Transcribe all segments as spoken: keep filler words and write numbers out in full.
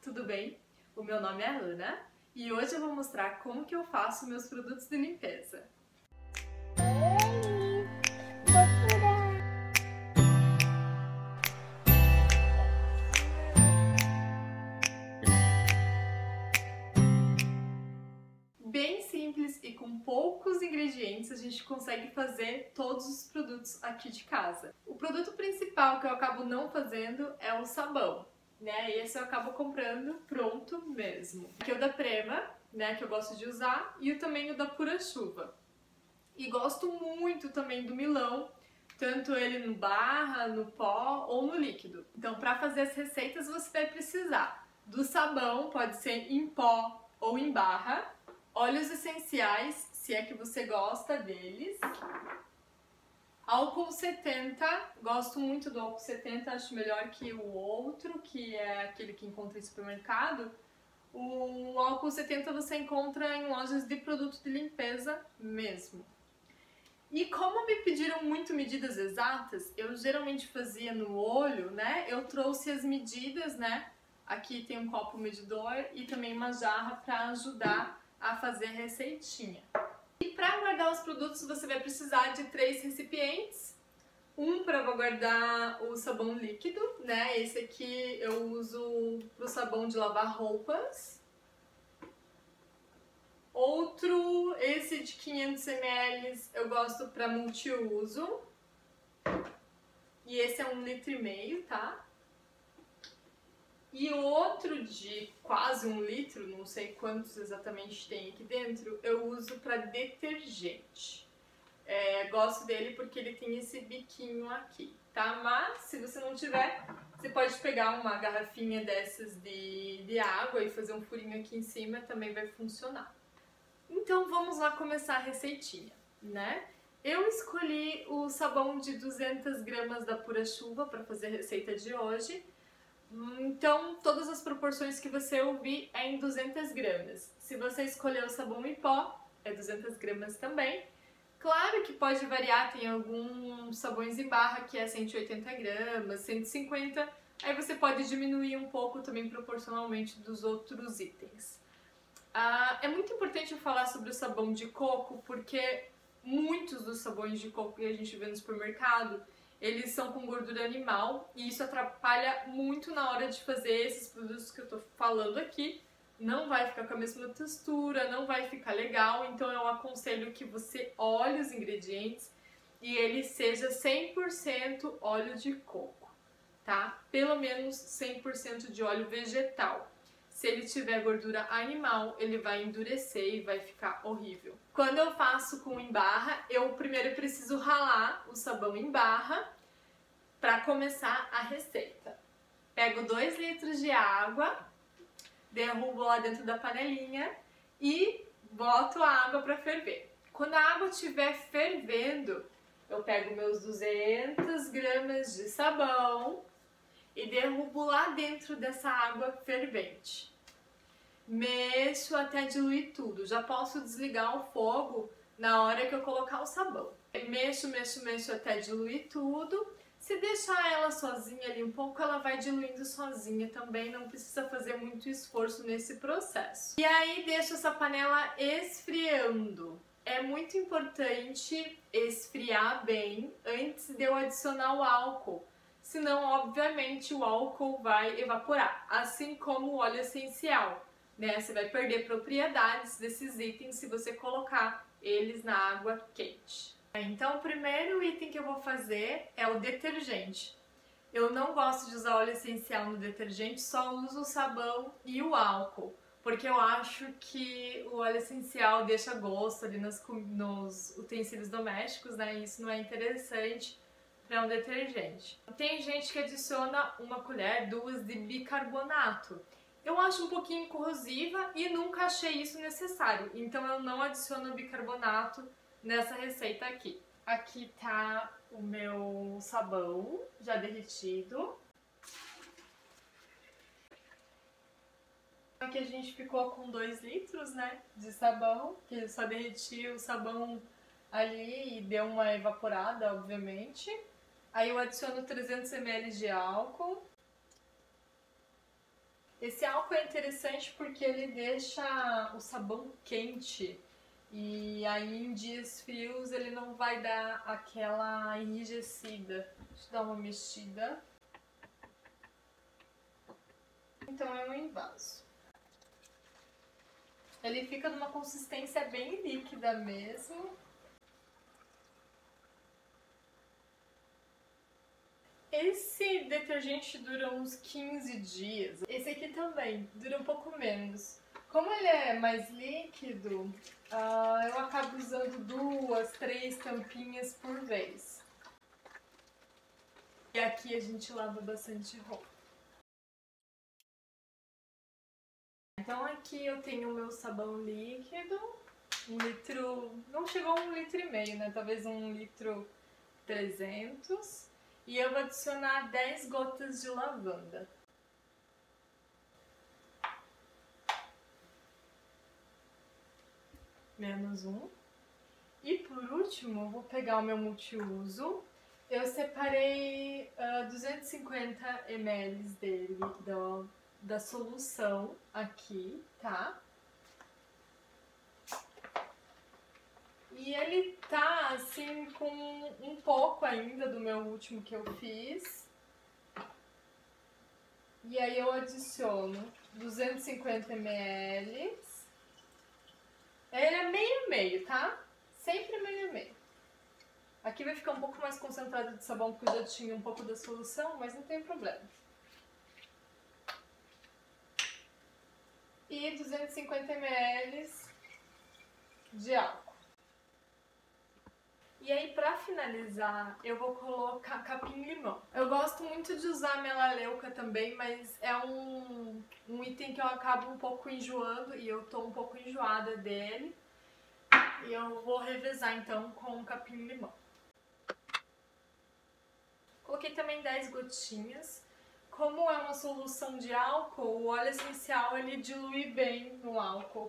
tudo bem? O meu nome é Ana e hoje eu vou mostrar como que eu faço meus produtos de limpeza. Bem simples e com poucos ingredientes a gente consegue fazer todos os produtos aqui de casa. O produto principal que eu acabo não fazendo é o sabão, né? Esse eu acabo comprando pronto mesmo. Aqui é o da Prema, né, que eu gosto de usar, e o também o da Pura Chuva. E gosto muito também do Milão, tanto ele no barra, no pó ou no líquido. Então, para fazer as receitas você vai precisar do sabão, pode ser em pó ou em barra, óleos essenciais, se é que você gosta deles, álcool setenta, gosto muito do álcool setenta, acho melhor que o outro, que é aquele que encontra em supermercado. O álcool setenta você encontra em lojas de produto de limpeza mesmo. E como me pediram muito medidas exatas, eu geralmente fazia no olho, né? Eu trouxe as medidas, né? Aqui tem um copo medidor e também uma jarra para ajudar a fazer a receitinha. E para guardar os produtos você vai precisar de três recipientes. Um para guardar o sabão líquido, né? Esse aqui eu uso para o sabão de lavar roupas. Outro, esse de quinhentos mililitros, eu gosto para multiuso. E esse é um litro e meio, tá? E outro de quase um litro, não sei quantos exatamente tem aqui dentro, eu uso para detergente. É, gosto dele porque ele tem esse biquinho aqui, tá? Mas se você não tiver, você pode pegar uma garrafinha dessas de, de água e fazer um furinho aqui em cima, também vai funcionar. Então vamos lá começar a receitinha, né? Eu escolhi o sabão de duzentas gramas da Pura Chuva para fazer a receita de hoje. Então todas as proporções que você ouvir é em duzentas gramas. Se você escolher o sabão em pó, é duzentas gramas também. Claro que pode variar, tem alguns sabões em barra que é cento e oitenta gramas, cento e cinquenta, aí você pode diminuir um pouco também proporcionalmente dos outros itens. Ah, é muito importante eu falar sobre o sabão de coco, porque muitos dos sabões de coco que a gente vê no supermercado, eles são com gordura animal e isso atrapalha muito na hora de fazer esses produtos que eu tô falando aqui. Não vai ficar com a mesma textura, não vai ficar legal, então eu aconselho que você olhe os ingredientes e ele seja cem por cento óleo de coco, tá? Pelo menos cem por cento de óleo vegetal. Se ele tiver gordura animal, ele vai endurecer e vai ficar horrível. Quando eu faço com em barra, eu primeiro preciso ralar o sabão em barra para começar a receita. Pego dois litros de água, derrubo lá dentro da panelinha e boto a água para ferver. Quando a água estiver fervendo, eu pego meus duzentas gramas de sabão e derrubo lá dentro dessa água fervente. Mexo até diluir tudo. Já posso desligar o fogo na hora que eu colocar o sabão. Mexo, mexo, mexo até diluir tudo. Se deixar ela sozinha ali um pouco, ela vai diluindo sozinha também, não precisa fazer muito esforço nesse processo. E aí deixo essa panela esfriando. É muito importante esfriar bem antes de eu adicionar o álcool, senão obviamente o álcool vai evaporar, assim como o óleo essencial, né? Você vai perder propriedades desses itens se você colocar eles na água quente. Então o primeiro item que eu vou fazer é o detergente. Eu não gosto de usar óleo essencial no detergente, só uso o sabão e o álcool, porque eu acho que o óleo essencial deixa gosto ali nos, nos utensílios domésticos, né? E isso não é interessante para um detergente. Tem gente que adiciona uma colher, duas de bicarbonato. Eu acho um pouquinho corrosiva e nunca achei isso necessário, então eu não adiciono bicarbonato nessa receita aqui. Aqui tá o meu sabão já derretido. Aqui a gente ficou com dois litros, né, de sabão, que eu só derreti o sabão ali e deu uma evaporada, obviamente. Aí eu adiciono trezentos mililitros de álcool. Esse álcool é interessante porque ele deixa o sabão quente e aí em dias frios ele não vai dar aquela enrijecida. Deixa eu dar uma mexida. Então é um invaso. Ele fica numa consistência bem líquida mesmo. Esse detergente dura uns quinze dias. Esse aqui também dura um pouco menos. Como ele é mais líquido, uh, eu acabo usando duas, três tampinhas por vez. E aqui a gente lava bastante roupa. Então aqui eu tenho o meu sabão líquido, um litro, não chegou a um litro e meio, né? Talvez um litro trezentos. E eu vou adicionar dez gotas de lavanda. Menos um. E por último, eu vou pegar o meu multiuso. Eu separei uh, duzentos e cinquenta mililitros dele, da, da solução aqui, tá? E ele tá assim com um pouco ainda do meu último que eu fiz. E aí eu adiciono duzentos e cinquenta mililitros. Ele é meio meio, tá? Sempre meio meio. Aqui vai ficar um pouco mais concentrado de sabão porque eu já tinha um pouco da solução, mas não tem problema. E duzentos e cinquenta mililitros de álcool. E aí, pra finalizar, eu vou colocar capim-limão. Eu gosto muito de usar melaleuca também, mas é um, um item que eu acabo um pouco enjoando e eu tô um pouco enjoada dele. E eu vou revezar, então, com o capim-limão. Coloquei também dez gotinhas. Como é uma solução de álcool, o óleo essencial ele dilui bem no álcool.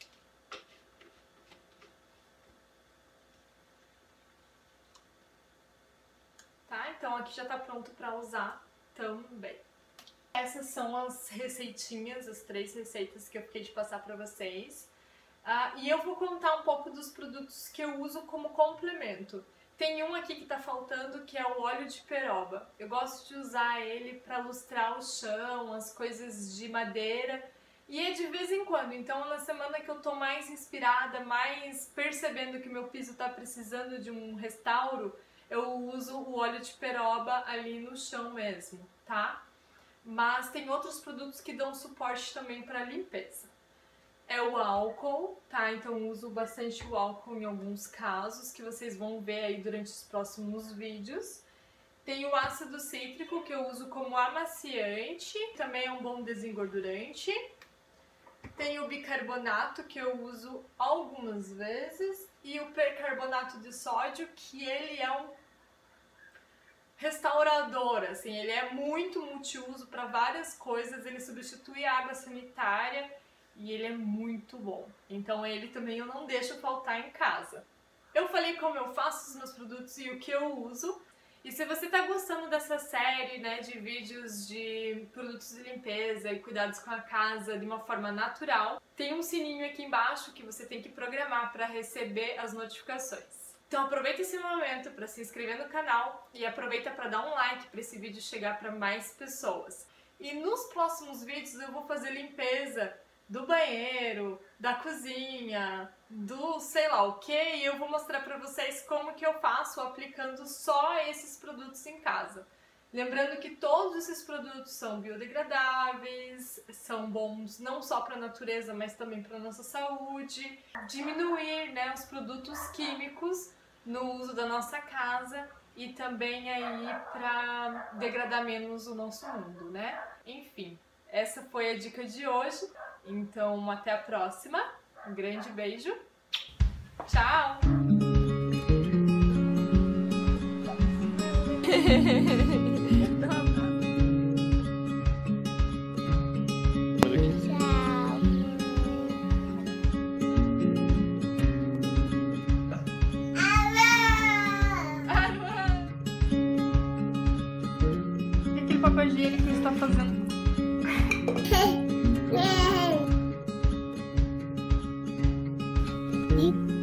Tá? Então aqui já tá pronto para usar também. Essas são as receitinhas, as três receitas que eu fiquei de passar para vocês. Ah, e eu vou contar um pouco dos produtos que eu uso como complemento. Tem um aqui que tá faltando, que é o óleo de peroba. Eu gosto de usar ele para lustrar o chão, as coisas de madeira. E é de vez em quando, então na semana que eu tô mais inspirada, mais percebendo que meu piso tá precisando de um restauro, eu uso o óleo de peroba ali no chão mesmo, tá? Mas tem outros produtos que dão suporte também para limpeza. É o álcool, tá? Então uso bastante o álcool em alguns casos, que vocês vão ver aí durante os próximos vídeos. Tem o ácido cítrico, que eu uso como amaciante, também é um bom desengordurante. Tem o bicarbonato, que eu uso algumas vezes. E o percarbonato de sódio, que ele é um restaurador, assim, ele é muito multiuso para várias coisas, ele substitui a água sanitária e ele é muito bom. Então ele também eu não deixo faltar em casa. Eu falei como eu faço os meus produtos e o que eu uso. E se você tá gostando dessa série, né, de vídeos de produtos de limpeza e cuidados com a casa de uma forma natural, tem um sininho aqui embaixo que você tem que programar para receber as notificações. Então aproveita esse momento para se inscrever no canal e aproveita para dar um like para esse vídeo chegar para mais pessoas. E nos próximos vídeos eu vou fazer limpeza do banheiro, da cozinha, do sei lá o que, e eu vou mostrar para vocês como que eu faço aplicando só esses produtos em casa. Lembrando que todos esses produtos são biodegradáveis, são bons não só para a natureza, mas também para a nossa saúde. Diminuir, né, os produtos químicos no uso da nossa casa e também aí para degradar menos o nosso mundo, né? Enfim, essa foi a dica de hoje. Então, até a próxima. Um grande beijo. Tchau! Papel higiênico que você está fazendo. E